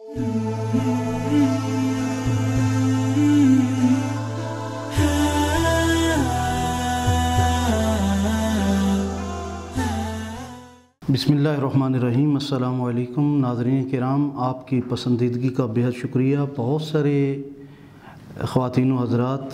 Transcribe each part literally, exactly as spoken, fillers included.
बिस्मिल्लाहिर्रहमानिर्रहीम। अस्सलामु अलैकुम नाज़रीन किराम, आपकी पसंदीदगी का बेहद शुक्रिया। बहुत सारे ख़वातीन व हज़रात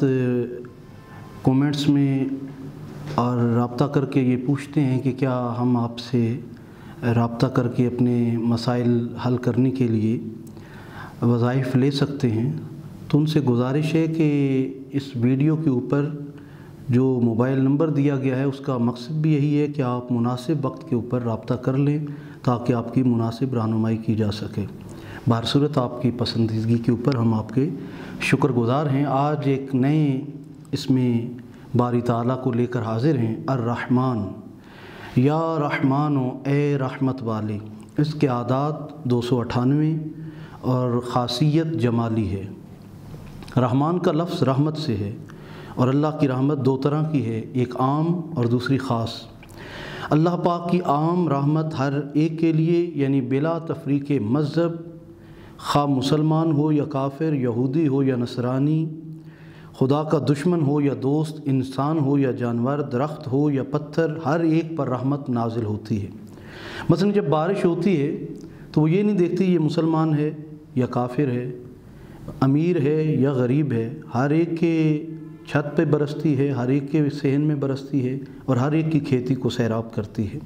कमेंट्स में और रब्ता करके ये पूछते हैं कि क्या हम आपसे रब्ता करके अपने मसाइल हल करने के लिए वज़ाइफ ले सकते हैं। तो उनसे गुजारिश है कि इस वीडियो के ऊपर जो मोबाइल नंबर दिया गया है उसका मकसद भी यही है कि आप मुनासिब वक्त के ऊपर रब्ता कर लें ताकि आपकी मुनासिब रहनुमाई की जा सके। बहरसूरत आपकी पसंदीदगी के ऊपर हम आपके शुक्रगुज़ार हैं। आज एक नए इसमें बारी ताला को लेकर हाजिर हैं। अर्रहमान, या रहमानो ए रहमत वाले। इसके आदात दो सौ अठानवे और ख़ासियत जमाली है। रहमान का लफ्ज़ रहमत से है और अल्लाह की रहमत दो तरह की है, एक आम और दूसरी ख़ास। अल्लाह पाक की आम रहमत हर एक के लिए यानी बिला तफरीक़ मज़हब, खा मुसलमान हो या काफिर, यहूदी हो या नसरानी, खुदा का दुश्मन हो या दोस्त, इंसान हो या जानवर, दरख्त हो या पत्थर, हर एक पर रहमत नाजिल होती है। मसलन जब बारिश होती है तो वो ये नहीं देखती ये मुसलमान है या काफिर है, अमीर है या गरीब है, हर एक के छत पे बरसती है, हर एक के सहन में बरसती है और हर एक की खेती को सैराब करती है।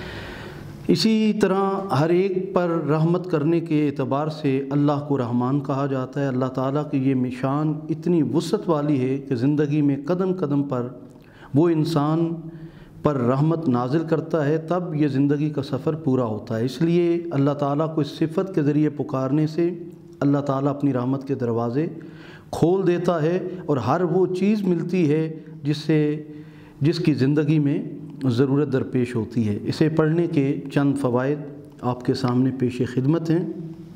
इसी तरह हर एक पर रहमत करने के एतबार से अल्लाह को रहमान कहा जाता है। अल्लाह ताला की ये निशान इतनी वुसअत वाली है कि ज़िंदगी में कदम कदम पर वो इंसान पर रहमत नाजिल करता है, तब ये ज़िंदगी का सफ़र पूरा होता है। इसलिए अल्लाह ताला को इस सिफ़त के ज़रिए पुकारने से अल्लाह ताला अपनी रहमत के दरवाज़े खोल देता है और हर वो चीज़ मिलती है जिससे जिसकी ज़िंदगी में ज़रूरत दरपेश होती है। इसे पढ़ने के चंद फ़वाइद आपके सामने पेश खिदमत हैं।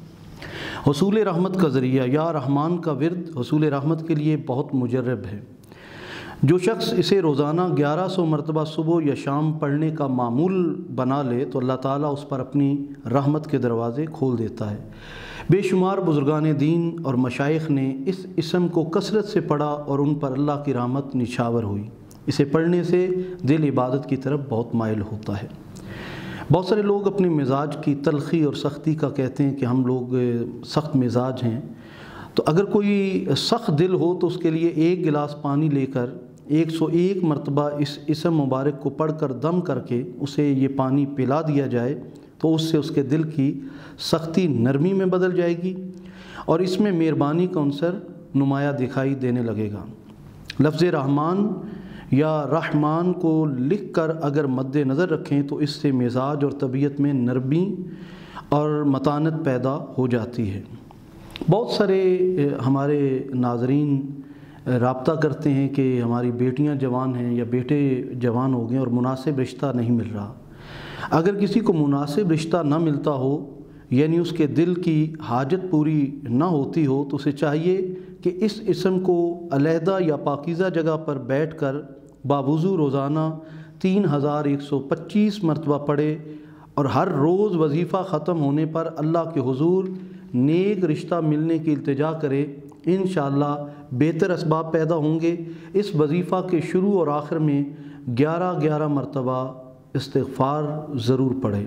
हुसूल रहमत का ज़रिया, या रहमान का विर्द हुसूल रहमत के लिए बहुत मुजर्रब है। जो शख्स इसे रोज़ाना ग्यारह सौ मरतबा सुबह या शाम पढ़ने का मामूल बना ले तो अल्लाह ताला उस पर अपनी रहमत के दरवाज़े खोल देता है। बेशुमार बुज़ुर्गान दीन और मशाइख ने इस इसम को कसरत से पढ़ा और उन पर अल्लाह की रहमत निछावर हुई। इसे पढ़ने से दिल इबादत की तरफ बहुत माइल होता है। बहुत सारे लोग अपने मिजाज की तलख़ी और सख्ती का कहते हैं कि हम लोग सख्त मिजाज हैं। तो अगर कोई सख्त दिल हो तो उसके लिए एक गिलास पानी लेकर एक सौ एक मरतबा इस इसम मुबारक को पढ़कर दम करके उसे ये पानी पिला दिया जाए तो उससे उसके दिल की सख्ती नरमी में बदल जाएगी और इसमें मेहरबानी का अंसर नुमाया दिखाई देने लगेगा। लफ्ज़ रहमान या रहमान को लिख कर अगर मद्द नज़र रखें तो इससे मिजाज और तबीयत में नरमी और मतानत पैदा हो जाती है। बहुत सारे हमारे नाज़रीन राब्ता करते हैं कि हमारी बेटियां जवान हैं या बेटे जवान हो गए और मुनासिब रिश्ता नहीं मिल रहा। अगर किसी को मुनासिब रिश्ता ना मिलता हो यानी उसके दिल की हाजत पूरी ना होती हो तो उसे चाहिए कि इस इसम को अलहदा या पाकीज़ा जगह पर बैठ कर बावुज़ू रोज़ाना तीन हज़ार एक सौ पच्चीस मरतबा पढ़े और हर रोज़ वजीफ़ा ख़त्म होने पर अल्लाह के हुज़ूर नेक रिश्ता मिलने की इल्तिजा करे। इंशाअल्लाह बेहतर असबाब पैदा होंगे। इस वजीफ़ा के शुरू और आखिर में ग्यारह ग्यारह मरतबा इस्तिग़फ़ार ज़रूर पढ़े।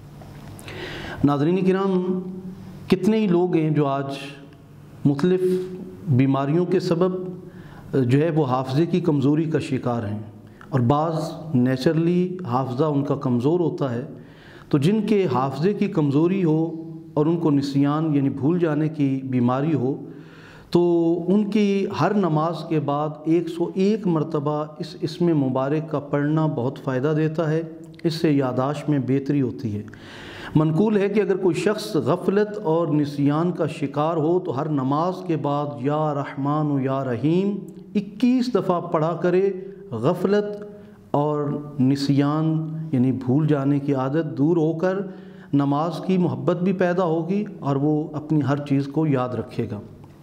नाज़रीन किराम, कितने ही लोग हैं जो आज मुख्तलिफ़ बीमारियों के सबब जो है वो हाफ़ज़े की कमज़ोरी का शिकार हैं और बाज़ नेचुरली हाफ़ज़ा उनका कमज़ोर होता है। तो जिनके हाफ़ज़े की कमज़ोरी हो और उनको निसियान यानी भूल जाने की बीमारी हो तो उनकी हर नमाज के बाद एक सौ एक मरतबा इस इसमें मुबारक का पढ़ना बहुत फ़ायदा देता है। इससे यादाश्त में बेहतरी होती है। मनकूल है कि अगर कोई शख्स गफलत और निसियान का शिकार हो तो हर नमाज के बाद या रहमान या रहीम इक्कीस दफ़ा पढ़ा करे। गफलत और निसियान यानी भूल जाने की आदत दूर होकर नमाज की मोहब्बत भी पैदा होगी और वो अपनी हर चीज़ को याद रखेगा।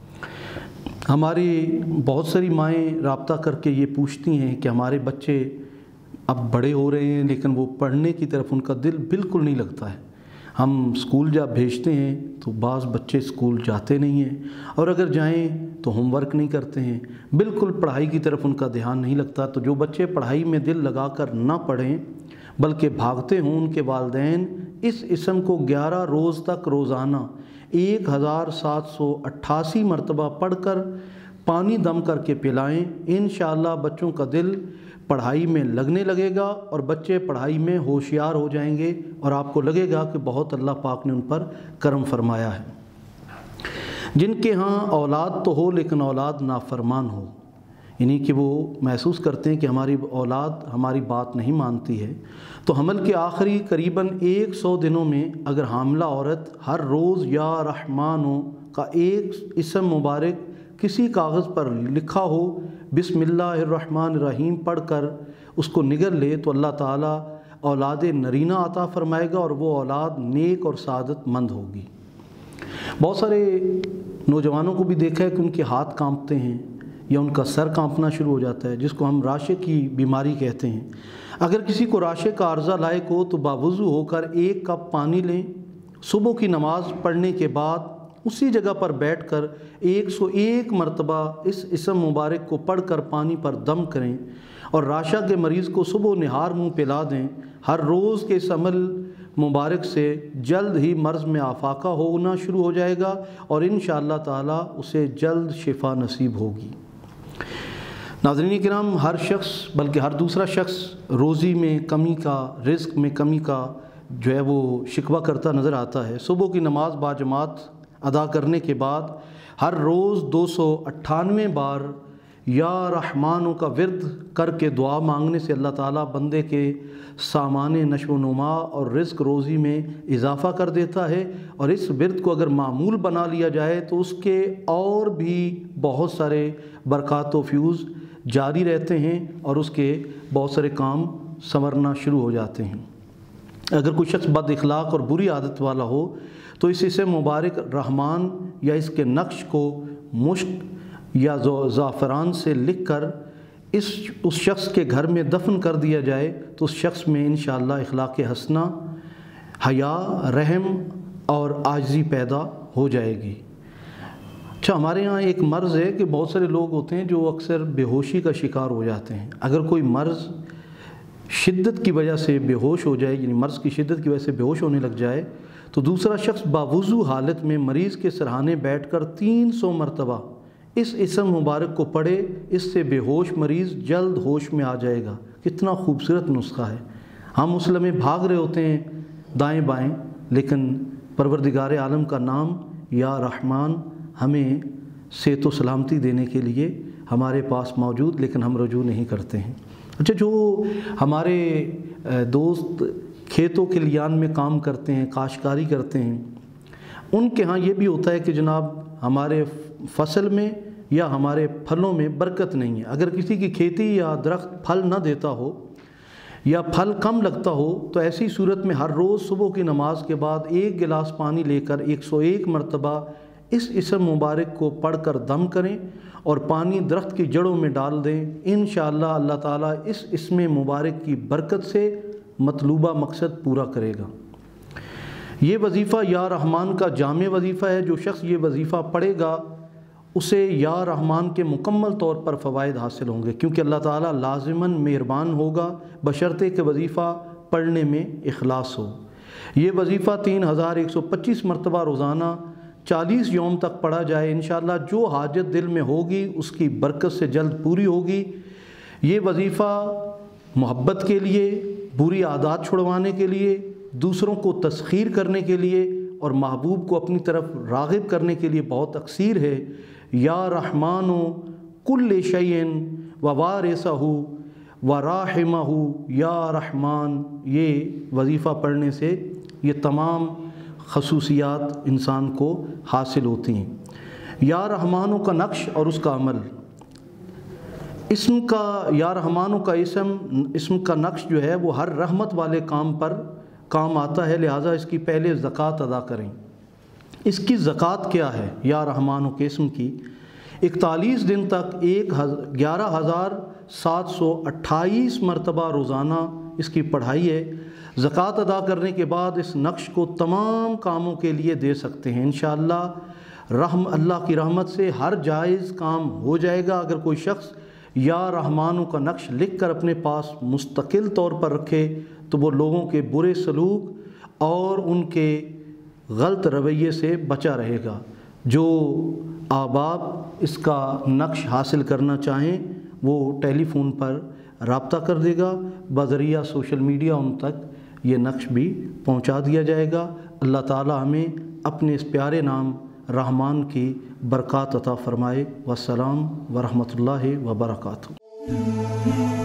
हमारी बहुत सारी माएँ राब्ता करके ये पूछती हैं कि हमारे बच्चे अब बड़े हो रहे हैं लेकिन वो पढ़ने की तरफ उनका दिल बिल्कुल नहीं लगता है। ہم اسکول جب بھیجتے ہیں تو بعض بچے اسکول جاتے نہیں ہیں، اور اگر جائیں تو ہوم ورک نہیں کرتے ہیں، بالکل پڑھائی کی طرف ان کا دھیان نہیں لگتا۔ تو جو بچے پڑھائی میں دل لگا کر نہ پڑھیں بلکہ بھاگتے ہوں، ان کے والدین اس اسم کو گیارہ روز تک روزانہ ایک ہزار سات سو اٹھاسی مرتبہ پڑھ کر پانی دم کر کے پلائیں، انشاءاللہ بچوں کا دل پڑھائی میں لگنے لگے گا اور بچے پڑھائی میں ہوشیار ہو جائیں گے، اور آپ کو لگے گا کہ بہت اللہ پاک نے ان پر کرم فرمایا ہے۔ جن کے ہاں اولاد تو ہو لیکن اولاد نافرمان ہو، یعنی کہ وہ محسوس کرتے ہیں کہ ہماری اولاد ہماری بات نہیں مانتی ہے، تو حمل کے آخری قریباً ایک سو دنوں میں اگر حاملہ عورت ہر روز یا رحمانو کا ایک اسم مبارک کسی کاغذ پر لکھا ہو، بسم اللہ الرحمن الرحیم پڑھ کر اس کو نگل لے، تو اللہ تعالیٰ اولاد نرینہ عطا فرمائے گا اور وہ اولاد نیک اور سعادت مند ہوگی۔ بہت سارے نوجوانوں کو بھی دیکھا ہے کہ ان کے ہاتھ کانپتے ہیں یا ان کا سر کانپنا شروع ہو جاتا ہے، جس کو ہم راشے کی بیماری کہتے ہیں۔ اگر کسی کو راشے کا عارضہ لاحق ہو تو باوضو ہو کر ایک کپ پانی لیں، صبح کی نماز پڑھنے کے بعد اسی جگہ پر بیٹھ کر ایک سو ایک مرتبہ اس اسم مبارک کو پڑھ کر پانی پر دم کریں اور راشا کے مریض کو صبح و نہار منہ پلا دیں۔ ہر روز کے اس عمل مبارک سے جلد ہی مرض میں آفاقہ ہونا شروع ہو جائے گا اور انشاءاللہ تعالی اسے جلد شفا نصیب ہوگی۔ ناظرین کرام، ہر شخص بلکہ ہر دوسرا شخص روزی میں کمی کا، رزق میں کمی کا جو ہے وہ شکوہ کرتا نظر آتا ہے۔ صبح کی نماز باجماعت ادا کرنے کے بعد ہر روز دو سو اٹھانوے بار یا رحمانوں کا ورد کر کے دعا مانگنے سے اللہ تعالیٰ بندے کے سامان نشو و نما اور رزق روزی میں اضافہ کر دیتا ہے، اور اس ورد کو اگر معمول بنا لیا جائے تو اس کے اور بھی بہت سارے برکات و فیوز جاری رہتے ہیں اور اس کے بہت سارے کام سنورنا شروع ہو جاتے ہیں۔ اگر کوئی شخص بد اخلاق اور بری عادت والا ہو تو اس اسم مبارک رحمان یا اس کے نقش کو مشک یا زعفران سے لکھ کر اس اس شخص کے گھر میں دفن کر دیا جائے تو اس شخص میں انشاءاللہ اخلاق حسنہ، حیا، رحم اور عاجزی پیدا ہو جائے گی۔ اچھا، ہمارے ہاں ایک مرض ہے کہ بہت سارے لوگ ہوتے ہیں جو اکثر بے ہوشی کا شکار ہو جاتے ہیں۔ اگر کوئی مرض شدت کی وجہ سے بے ہوش ہو جائے، یعنی مرض کی شدت کی وجہ سے بے ہوش ہونے لگ جائے، تو دوسرا شخص باوضو حالت میں مریض کے سرہانے بیٹھ کر تین سو مرتبہ اس اسم مبارک کو پڑھے، اس سے بے ہوش مریض جلد ہوش میں آ جائے گا۔ کتنا خوبصورت نسخہ ہے۔ ہم اس لمحے بھاگ رہے ہوتے ہیں دائیں بائیں، لیکن پروردگار عالم کا نام یا رحمان ہمیں صحت و سلامتی دینے کے لیے ہمارے پاس موجود، لیکن ہم رجوع نہیں کرتے ہیں۔ اچھا، جو ہمارے دوست کھیتوں کے لیان میں کام کرتے ہیں، کاشتکاری کرتے ہیں، ان کے ہاں یہ بھی ہوتا ہے کہ جناب ہمارے فصل میں یا ہمارے پھلوں میں برکت نہیں ہے۔ اگر کسی کی کھیتی یا درخت پھل نہ دیتا ہو یا پھل کم لگتا ہو تو ایسی صورت میں ہر روز صبح کی نماز کے بعد ایک گلاس پانی لے کر ایک سو ایک مرتبہ اس اسم مبارک کو پڑھ کر دم کریں اور پانی درخت کی جڑوں میں ڈال دیں۔ انشاءاللہ اللہ تعالیٰ اس اسم مبارک کی برکت سے مطلوبہ مقصد پورا کرے گا۔ یہ وظیفہ یا رحمان کا جامع وظیفہ ہے۔ جو شخص یہ وظیفہ پڑھے گا اسے یا رحمان کے مکمل طور پر فوائد حاصل ہوں گے، کیونکہ اللہ تعالیٰ لازماً مہربان ہوگا بشرطے کہ وظیفہ پڑھنے میں اخلاص ہو۔ یہ وظیفہ تین ہزار ایک سو پچیس مرتبہ روزانہ چالیس یوم تک پڑھا جائے، انشاءاللہ جو حاجت دل میں ہوگی اس کی برکت سے جلد پوری ہوگی۔ یہ وظیفہ محبت کے لیے، بری عادات چھڑوانے کے لیے، دوسروں کو تسخیر کرنے کے لیے اور محبوب کو اپنی طرف راغب کرنے کے لیے بہت اکثیر ہے۔ یا رحمانو کل شیئن و وارثہ و راحمہ یا رحمان، یہ وظیفہ پڑھنے سے یہ تمام خصوصیات انسان کو حاصل ہوتی ہیں۔ یا رحمانوں کا نقش اور اس کا عمل، اسم کا یا رحمانوں کا اسم اسم کا نقش جو ہے وہ ہر رحمت والے کام پر کام آتا ہے، لہٰذا اس کی پہلے زکوٰۃ ادا کریں۔ اس کی زکوٰۃ کیا ہے؟ یا رحمانوں کے اسم کی اکتالیس دن تک ایک گیارہ ہزار سات سو اٹھائیس مرتبہ روزانہ اس کی پڑھائی ہے۔ ज़कात अदा करने के बाद इस नक्श को तमाम कामों के लिए दे सकते हैं। इंशाअल्लाह रहम अल्लाह की रहमत से हर जायज़ काम हो जाएगा। अगर कोई शख्स या रहमानों का नक्श लिख कर अपने पास मुस्तकिल तौर पर रखे तो वो लोगों के बुरे सलूक और उनके गलत रवैये से बचा रहेगा। जो आबाब इसका नक्श हासिल करना चाहें वो टेलीफ़ोन पर राब्ता कर देगा, बज़रिया सोशल मीडिया उन तक ये नक्श भी पहुंचा दिया जाएगा। अल्लाह ताला हमें अपने इस प्यारे नाम रहमान की बरक़ात अता फ़रमाए। वस्सलाम व रहमतुल्लाहि व बरकातुहू।